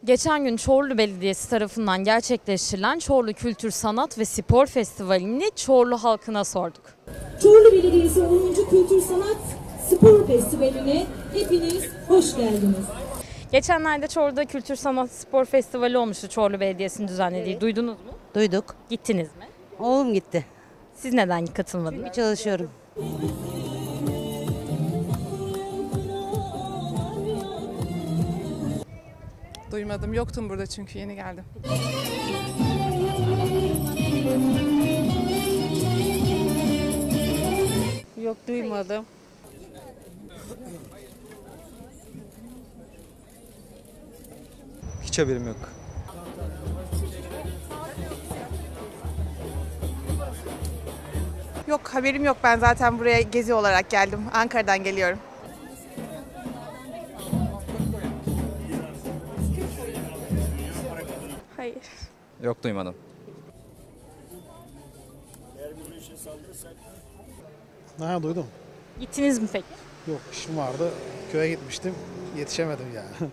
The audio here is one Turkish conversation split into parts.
Geçen gün Çorlu Belediyesi tarafından gerçekleştirilen Çorlu Kültür Sanat ve Spor Festivali'ni Çorlu halkına sorduk. Çorlu Belediyesi 10. Kültür Sanat Spor Festivali'ne hepiniz hoş geldiniz. Geçenlerde Çorlu'da Kültür Sanat Spor Festivali olmuştu, Çorlu Belediyesi'nin düzenlediği. Duydunuz mu? Duyduk. Gittiniz mi? Oğlum gitti. Siz neden katılmadınız? Çünkü çalışıyorum. Duymadım. Yoktum burada çünkü yeni geldim. Yok, duymadım. Hiç haberim yok. Yok, haberim yok. Ben zaten buraya gezi olarak geldim. Ankara'dan geliyorum. Hayır. Yok, duymadım. Ha, duydum. Gittiniz mi peki? Yok, işim vardı. Köye gitmiştim. Yetişemedim yani.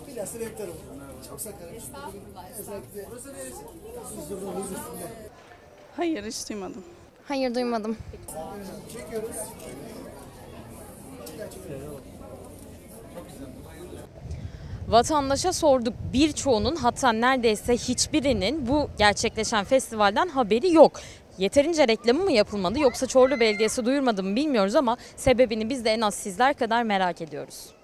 Hayır, hiç duymadım. Hayır, duymadım. Vatandaşa sorduk, birçoğunun, hatta neredeyse hiçbirinin bu gerçekleşen festivalden haberi yok. Yeterince reklamı mı yapılmadı yoksa Çorlu Belediyesi duyurmadı mı bilmiyoruz ama sebebini biz de en az sizler kadar merak ediyoruz.